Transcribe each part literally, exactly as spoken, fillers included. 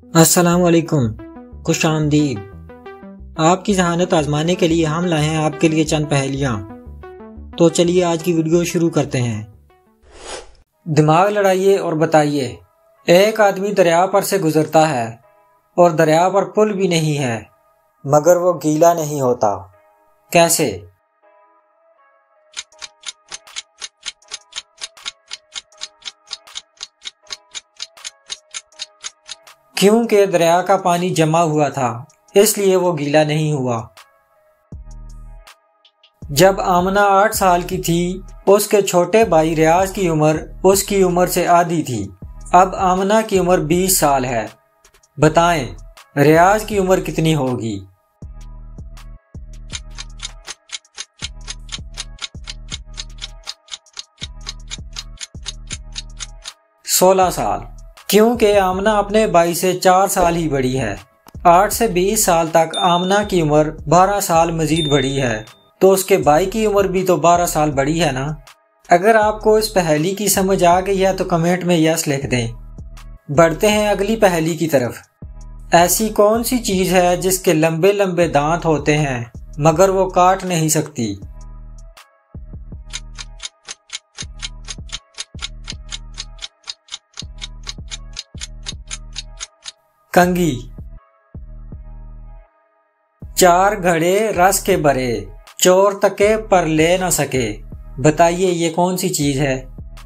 अस्सलामुअलैकुम, खुश आमदीद। आपकी जहानत आजमाने के लिए हम लाए हैं आपके लिए चंद पहेलियाँ। तो चलिए आज की वीडियो शुरू करते हैं। दिमाग लड़ाइए और बताइए। एक आदमी दरिया पर से गुजरता है और दरिया पर पुल भी नहीं है, मगर वो गीला नहीं होता। कैसे? क्योंकि दरिया का पानी जमा हुआ था, इसलिए वो गीला नहीं हुआ। जब आमना आठ साल की थी, उसके छोटे भाई रियाज की उम्र उसकी उम्र से आधी थी। अब आमना की उम्र बीस साल है। बताएं, रियाज की उम्र कितनी होगी? सोलह साल। क्योंकि आमना अपने भाई से चार साल ही बड़ी है। आठ से बीस साल तक आमना की उम्र बारह साल मजीद बड़ी है, तो उसके भाई की उम्र भी तो बारह साल बड़ी है ना। अगर आपको इस पहेली की समझ आ गई है तो कमेंट में यस लिख दें। बढ़ते हैं अगली पहेली की तरफ। ऐसी कौन सी चीज है जिसके लंबे लंबे दांत होते हैं मगर वो काट नहीं सकती? कंघी। चार घड़े रस के भरे, चोर तके पर ले न सके। बताइए ये कौन सी चीज है?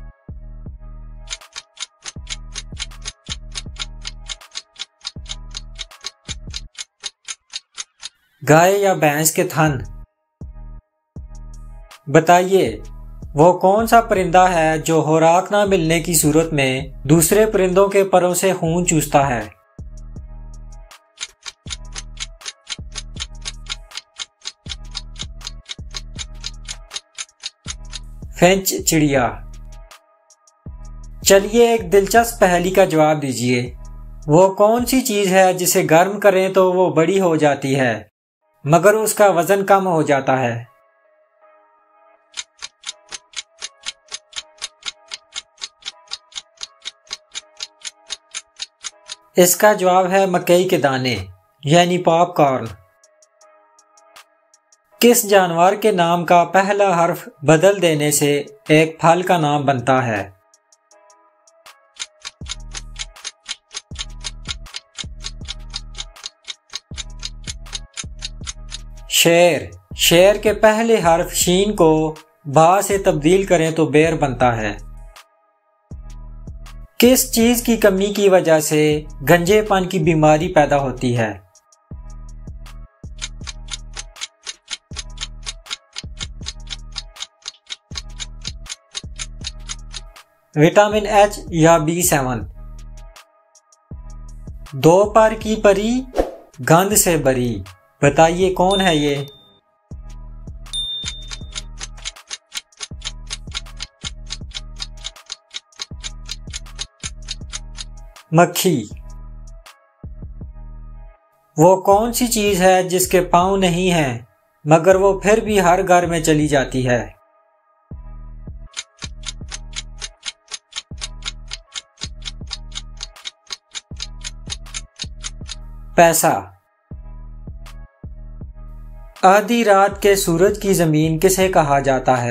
गाय या भैंस के थन। बताइए वो कौन सा परिंदा है जो खुराक न मिलने की सूरत में दूसरे परिंदों के परों से खून चूसता है? फ्रेंच चिड़िया। चलिए एक दिलचस्प पहेली का जवाब दीजिए। वो कौन सी चीज है जिसे गर्म करें तो वो बड़ी हो जाती है, मगर उसका वजन कम हो जाता है? इसका जवाब है मकई के दाने, यानी पॉपकॉर्न। किस जानवर के नाम का पहला हर्फ बदल देने से एक फल का नाम बनता है? शेर। शेर के पहले हर्फ शीन को बा से तब्दील करें तो बेर बनता है। किस चीज की कमी की वजह से गंजेपन की बीमारी पैदा होती है? विटामिन एच या बी सेवन। दो पर की परी, गंध से भरी। बताइए कौन है ये? मक्खी। वो कौन सी चीज है जिसके पांव नहीं हैं मगर वो फिर भी हर घर में चली जाती है? पैसा। आधी रात के सूरज की जमीन किसे कहा जाता है?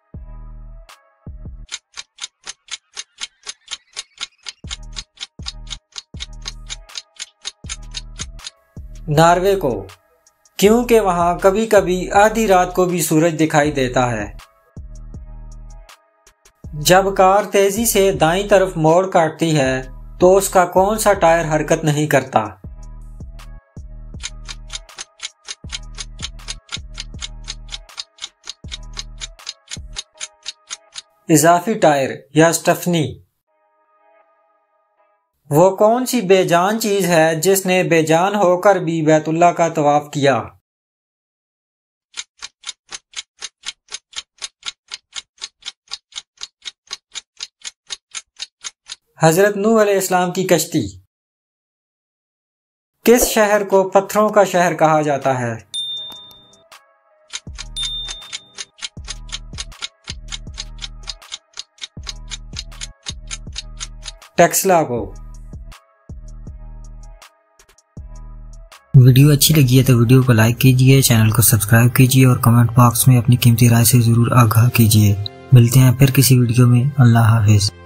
नॉर्वे को, क्योंकि वहां कभी कभी आधी रात को भी सूरज दिखाई देता है। जब कार तेजी से दाईं तरफ मोड़ काटती है तो उसका कौन सा टायर हरकत नहीं करता? इजाफी टायर या स्टफनी। वो कौन सी बेजान चीज है जिसने बेजान होकर भी बैतुल्लाह का तवाफ किया? हजरत नूह अलैहिस्सलाम की कश्ती। किस शहर को पत्थरों का शहर कहा जाता है? टेक्सला को। वीडियो अच्छी लगी है तो वीडियो को लाइक कीजिए, चैनल को सब्सक्राइब कीजिए और कमेंट बॉक्स में अपनी कीमती राय से जरूर आगाह कीजिए। मिलते हैं फिर किसी वीडियो में। अल्लाह हाफिज।